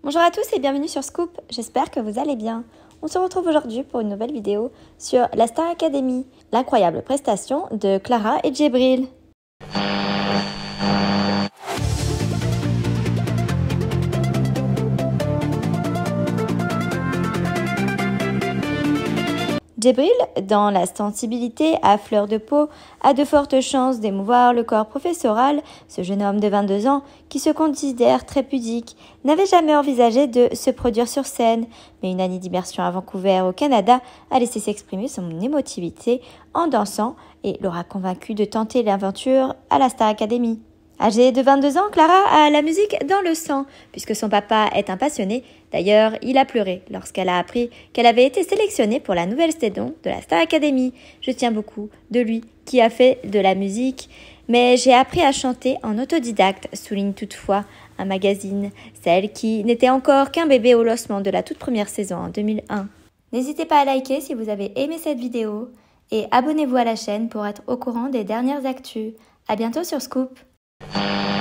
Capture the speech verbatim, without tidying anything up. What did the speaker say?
Bonjour à tous et bienvenue sur Scoop, j'espère que vous allez bien. On se retrouve aujourd'hui pour une nouvelle vidéo sur la Star Academy, l'incroyable prestation de Clara et Djibril. Djibril, dans la sensibilité à fleur de peau, a de fortes chances d'émouvoir le corps professoral. Ce jeune homme de vingt-deux ans, qui se considère très pudique, n'avait jamais envisagé de se produire sur scène, mais une année d'immersion à Vancouver, au Canada, a laissé s'exprimer son émotivité en dansant et l'aura convaincu de tenter l'aventure à la Star Academy. Âgée de vingt-deux ans, Clara a la musique dans le sang, puisque son papa est un passionné. D'ailleurs, il a pleuré lorsqu'elle a appris qu'elle avait été sélectionnée pour la nouvelle saison de la Star Academy. Je tiens beaucoup de lui, qui a fait de la musique, mais j'ai appris à chanter en autodidacte, souligne toutefois un magazine, celle qui n'était encore qu'un bébé au lancement de la toute première saison en deux mille un. N'hésitez pas à liker si vous avez aimé cette vidéo et abonnez-vous à la chaîne pour être au courant des dernières actus. À bientôt sur Scoop.